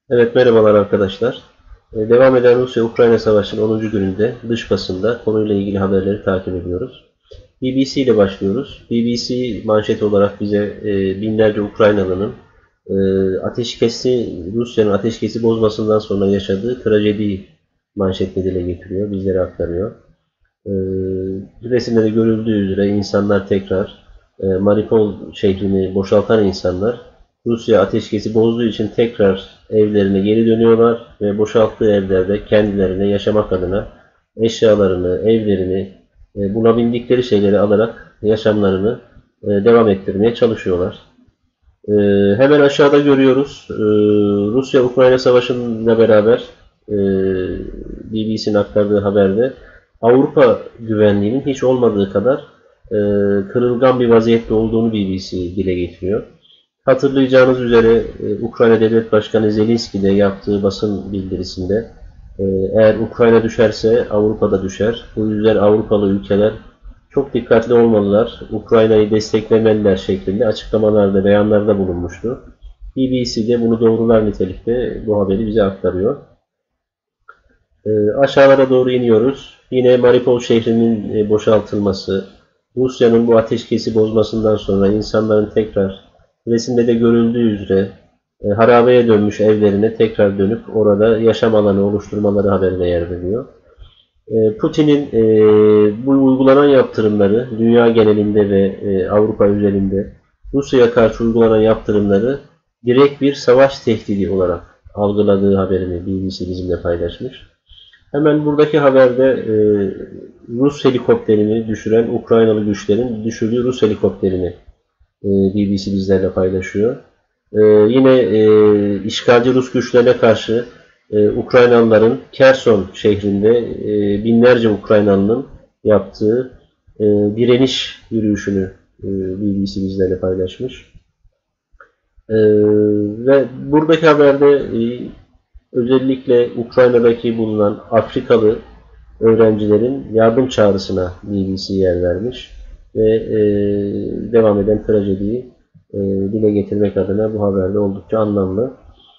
Evet, merhabalar arkadaşlar. Devam eden Rusya-Ukrayna Savaşı'nın 10. gününde dış basında konuyla ilgili haberleri takip ediyoruz. BBC ile başlıyoruz. BBC manşet olarak bize binlerce Ukraynalı'nın Rusya'nın ateşkesi bozmasından sonra yaşadığı trajediyi manşetle dile getiriyor, bizlere aktarıyor. E, Resimde de görüldüğü üzere insanlar tekrar Mariupol şehrini boşaltan insanlar Rusya ateşkesi bozduğu için tekrar evlerine geri dönüyorlar ve boşalttığı evlerde kendilerine yaşamak adına eşyalarını, evlerini, bulabildikleri şeyleri alarak yaşamlarını devam ettirmeye çalışıyorlar. E, Hemen aşağıda görüyoruz Rusya-Ukrayna Savaşı'yla beraber BBC'nin aktardığı haberde Avrupa güvenliğinin hiç olmadığı kadar kırılgan bir vaziyette olduğunu BBC dile getiriyor. Hatırlayacağınız üzere Ukrayna Devlet Başkanı Zelenski de yaptığı basın bildirisinde eğer Ukrayna düşerse Avrupa da düşer. Bu yüzden Avrupalı ülkeler çok dikkatli olmalılar, Ukrayna'yı desteklemeliler şeklinde açıklamalarda, beyanlarda bulunmuştu. BBC de bunu doğrular nitelikte bu haberi bize aktarıyor. Aşağılara doğru iniyoruz. Yine Mariupol şehrinin boşaltılması, Rusya'nın bu ateşkesi bozmasından sonra insanların tekrar resimde de görüldüğü üzere harabeye dönmüş evlerine tekrar dönüp orada yaşam alanı oluşturmaları haberine yer veriyor. Putin'in bu uygulanan yaptırımları dünya genelinde ve Avrupa özelinde Rusya'ya karşı uygulanan yaptırımları direkt bir savaş tehdidi olarak algıladığı haberini BBC bizimle paylaşmış. Hemen buradaki haberde Rus helikopterini düşüren Ukraynalı güçlerin düşürdüğü Rus helikopterini BBC bizlerle paylaşıyor. Yine işgalci Rus güçlerine karşı Ukraynalıların Kherson şehrinde binlerce Ukraynalı'nın yaptığı direniş yürüyüşünü BBC bizlerle paylaşmış. Ve buradaki haberde özellikle Ukrayna'daki bulunan Afrikalı öğrencilerin yardım çağrısına BBC yer vermiş ve devam eden trajediyi dile getirmek adına bu haberde oldukça anlamlı.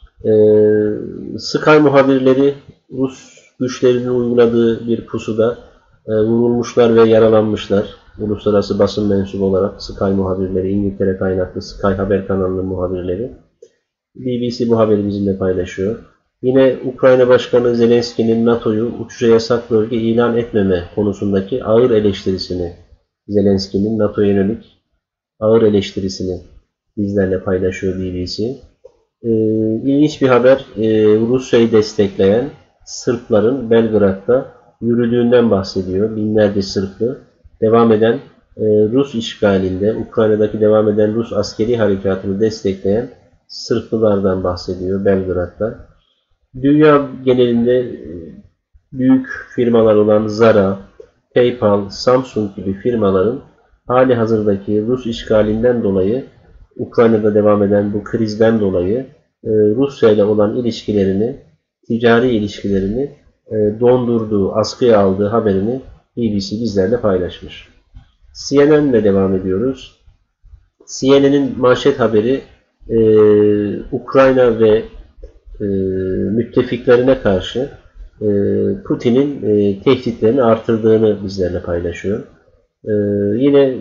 Sky muhabirleri Rus güçlerinin uyguladığı bir pusuda vurulmuşlar ve yaralanmışlar. Uluslararası basın mensubu olarak Sky muhabirleri, İngiltere kaynaklı Sky Haber kanalının muhabirleri. BBC bu haberi bizimle paylaşıyor. Yine Ukrayna Başkanı Zelenski'nin NATO'yu uçuşa yasak bölge ilan etmeme konusundaki ağır eleştirisini, Zelenski'nin NATO'ya yönelik ağır eleştirisini bizlerle paylaşıyor BBC. İlginç bir haber, Rusya'yı destekleyen Sırpların Belgrad'da yürüdüğünden bahsediyor. Binlerce Sırplı devam eden Rus işgalinde, Ukrayna'daki devam eden Rus askeri harekatını destekleyen Sırplılardan bahsediyor Belgrad'da. Dünya genelinde büyük firmalar olan Zara, PayPal, Samsung gibi firmaların hali hazırdaki Rus işgalinden dolayı, Ukrayna'da devam eden bu krizden dolayı Rusya ile olan ilişkilerini, ticari ilişkilerini dondurduğu, askıya aldığı haberini BBC bizlerle paylaşmış. CNN ile devam ediyoruz. CNN'in manşet haberi Ukrayna ve müttefiklerine karşı Putin'in tehditlerini artırdığını bizlerle paylaşıyor. Yine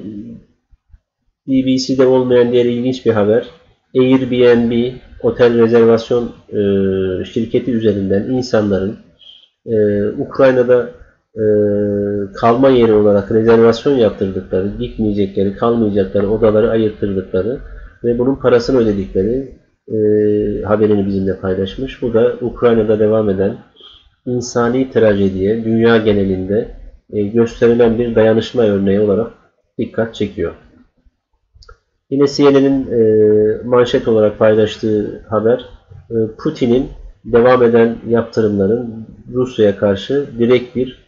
BBC'de olmayan diğer ilginç bir haber. Airbnb otel rezervasyon şirketi üzerinden insanların Ukrayna'da kalma yeri olarak rezervasyon yaptırdıkları, gitmeyecekleri, kalmayacakları odaları ayırttırdıkları ve bunun parasını ödedikleri haberini bizimle paylaşmış. Bu da Ukrayna'da devam eden insani trajediye dünya genelinde gösterilen bir dayanışma örneği olarak dikkat çekiyor. Yine CNN'in manşet olarak paylaştığı haber Putin'in devam eden yaptırımların Rusya'ya karşı direkt bir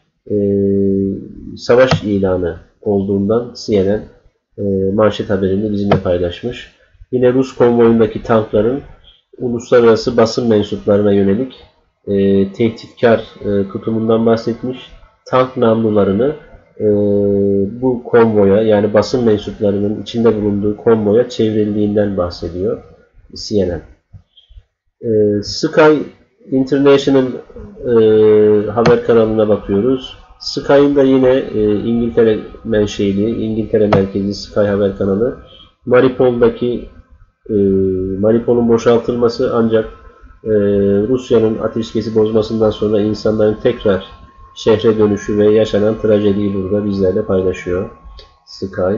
savaş ilanı olduğundan CNN manşet haberini bizimle paylaşmış. Yine Rus konvoyundaki tankların uluslararası basın mensuplarına yönelik tehditkar tutumundan bahsetmiş. Tank namlularını bu konvoya, yani basın mensuplarının içinde bulunduğu konvoya çevrildiğinden bahsediyor CNN. Sky International haber kanalına bakıyoruz. Sky'ın da yine İngiltere menşeli, İngiltere merkezli Sky haber kanalı. Mariupol'un boşaltılması ancak Rusya'nın ateşkesi bozmasından sonra insanların tekrar şehre dönüşü ve yaşanan trajediyi burada bizlerle paylaşıyor Sky.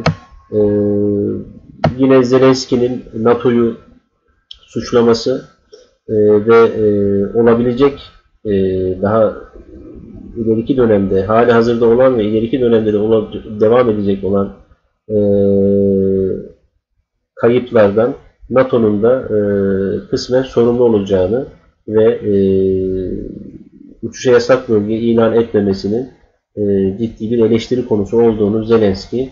Yine Zelenski'nin NATO'yu suçlaması ve olabilecek daha ileriki dönemde, hali hazırda olan ve ileriki dönemde de devam edecek olan kayıplardan NATO'nun da kısmen sorumlu olacağını ve uçuşa yasak bölge ilan etmemesinin ciddi bir eleştiri konusu olduğunu Zelenski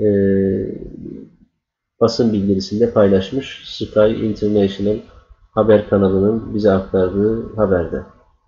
basın bildirisinde paylaşmış. Sky International haber kanalının bize aktardığı haberde.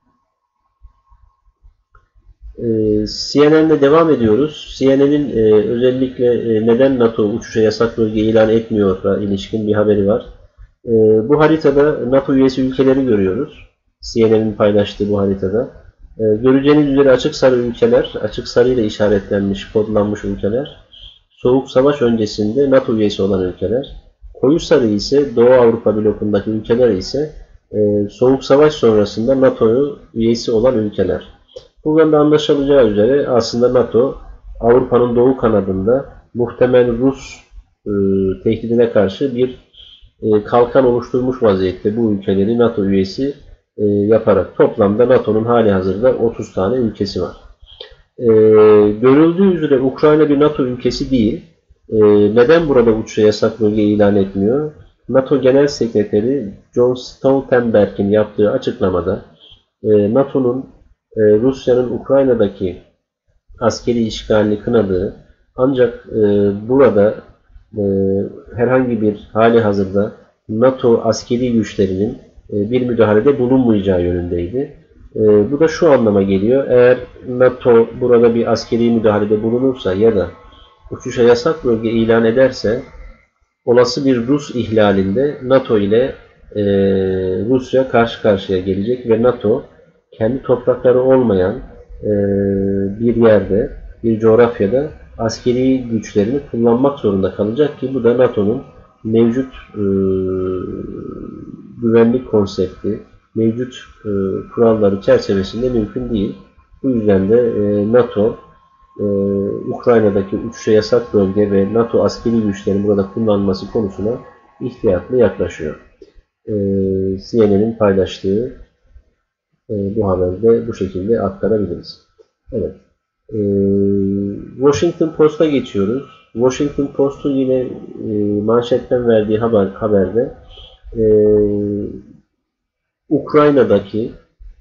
CNN'le devam ediyoruz. CNN'in özellikle neden NATO uçuşa yasak bölge ilan etmiyor'a ilişkin bir haberi var. Bu haritada NATO üyesi ülkeleri görüyoruz. CNN'in paylaştığı bu haritada. Göreceğiniz üzere açık sarı ülkeler, açık sarı ile işaretlenmiş, kodlanmış ülkeler. Soğuk Savaş öncesinde NATO üyesi olan ülkeler. Koyu sarı ise Doğu Avrupa blokundaki ülkeler ise Soğuk Savaş sonrasında NATO üyesi olan ülkeler. Buradan da anlaşılacağı üzere aslında NATO Avrupa'nın doğu kanadında muhtemel Rus tehdidine karşı bir kalkan oluşturmuş vaziyette bu ülkeleri NATO üyesi yaparak toplamda NATO'nun hali hazırda 30 tane ülkesi var. Görüldüğü üzere Ukrayna bir NATO ülkesi değil. Neden burada uçuşa yasak bölge ilan etmiyor? NATO Genel Sekreteri John Stoltenberg'in yaptığı açıklamada NATO'nun Rusya'nın Ukrayna'daki askeri işgalini kınadığı ancak burada herhangi bir hali hazırda NATO askeri güçlerinin bir müdahalede bulunmayacağı yönündeydi. Bu da şu anlama geliyor. Eğer NATO burada bir askeri müdahalede bulunursa ya da uçuşa yasak bölge ilan ederse olası bir Rus ihlalinde NATO ile Rusya karşı karşıya gelecek ve NATO kendi toprakları olmayan bir yerde, bir coğrafyada askeri güçlerini kullanmak zorunda kalacak ki bu da NATO'nun mevcut güvenlik konsepti, mevcut kuralları çerçevesinde mümkün değil. Bu yüzden de NATO Ukrayna'daki uçuşa yasak bölge ve NATO askeri güçlerin burada kullanılması konusuna ihtiyatlı yaklaşıyor. CNN'in paylaştığı bu haberde bu şekilde aktarabiliriz. Evet. Washington Post'a geçiyoruz. Washington Post'un yine manşetten verdiği haberde Ukrayna'daki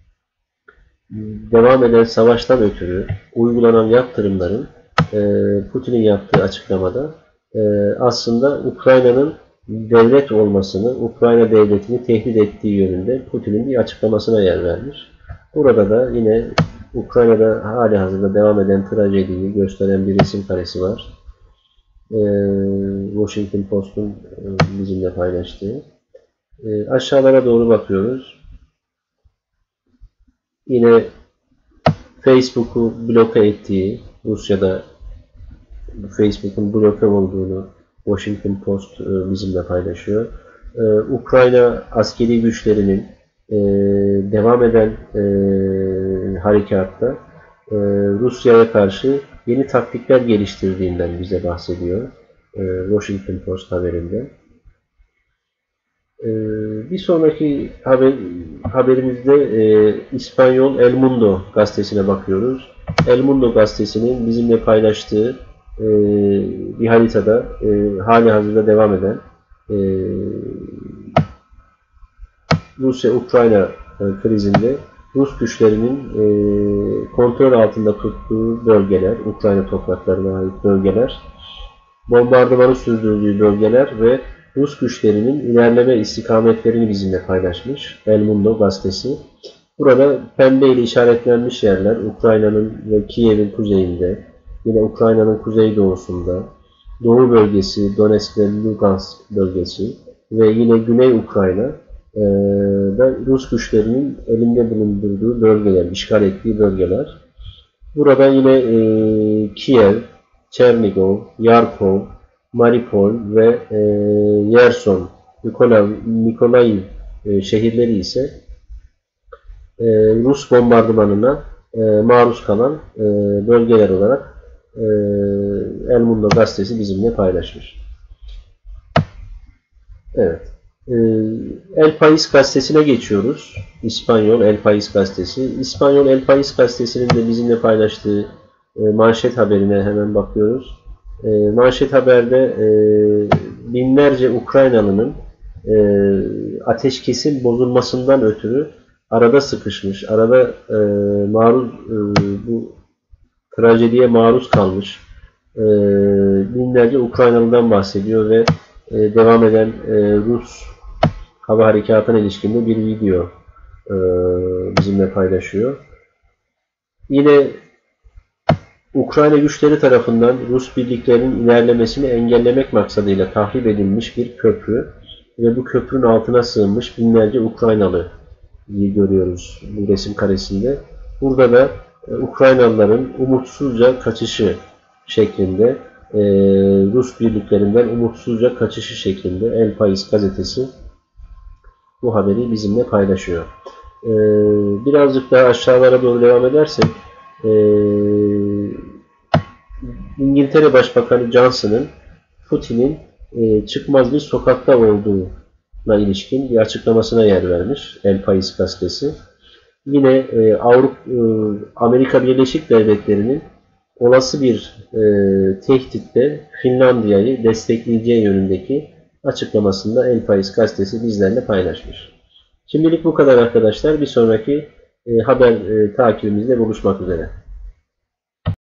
devam eden savaştan ötürü uygulanan yaptırımların Putin'in yaptığı açıklamada aslında Ukrayna'nın devlet olmasını, Ukrayna devletini tehdit ettiği yönünde Putin'in bir açıklamasına yer vermiş. Burada da yine Ukrayna'da hali hazırda devam eden trajediyi gösteren bir resim karesi var. Washington Post'un bizimle paylaştığı. Aşağılara doğru bakıyoruz. Yine Facebook'u bloke ettiği, Rusya'da Facebook'un bloke olduğunu Washington Post bizimle paylaşıyor. Ukrayna askeri güçlerinin devam eden harekatta Rusya'ya karşı yeni taktikler geliştirdiğinden bize bahsediyor Washington Post haberinde. Bir sonraki haberimizde İspanyol El Mundo gazetesine bakıyoruz. El Mundo gazetesinin bizimle paylaştığı bir haritada hali hazırda devam eden Rusya-Ukrayna krizinde Rus güçlerinin kontrol altında tuttuğu bölgeler, Ukrayna topraklarına ait bölgeler, bombardımanı sürdürdüğü bölgeler ve Rus güçlerinin ilerleme istikametlerini bizimle paylaşmış El Mundo gazetesi. Burada pembe ile işaretlenmiş yerler Ukrayna'nın ve Kiev'in kuzeyinde, yine Ukrayna'nın kuzeydoğusunda, Doğu bölgesi, Donetsk ve Lugansk bölgesi ve yine Güney Ukrayna ve Rus güçlerinin elinde bulundurduğu bölgeler, işgal ettiği bölgeler. Burada yine Kiev, Çernigov, Yarkov, Mariupol ve Yerson, Mikolaiv şehirleri ise Rus bombardımanına maruz kalan bölgeler olarak El Mundo gazetesi bizimle paylaşmış. Evet. El País gazetesine geçiyoruz. İspanyol El País gazetesi. İspanyol El País gazetesinin de bizimle paylaştığı manşet haberine hemen bakıyoruz. Manşet haberde binlerce Ukraynalı'nın ateşkesin bozulmasından ötürü arada sıkışmış, arada bu trajediye maruz kalmış binlerce Ukraynalı'dan bahsediyor ve devam eden Rus hava harekatına ilişkinde bir video bizimle paylaşıyor. Yine Ukrayna güçleri tarafından Rus birliklerinin ilerlemesini engellemek maksadıyla tahrip edilmiş bir köprü ve bu köprünün altına sığınmış binlerce Ukraynalı görüyoruz bu resim karesinde. Burada da Ukraynalıların umutsuzca kaçışı şeklinde, Rus birliklerinden umutsuzca kaçışı şeklinde El País gazetesi bu haberi bizimle paylaşıyor. Birazcık daha aşağılara doğru devam edersek, İngiltere Başbakanı Johnson'ın Putin'in çıkmaz bir sokakta olduğuna ilişkin bir açıklamasına yer vermiş El País gazetesi. Yine Amerika Birleşik Devletleri'nin olası bir tehditte Finlandiya'yı destekleyeceği yönündeki açıklamasında El País gazetesi bizlerle paylaşmış. Şimdilik bu kadar arkadaşlar. Bir sonraki haber takibimizde buluşmak üzere.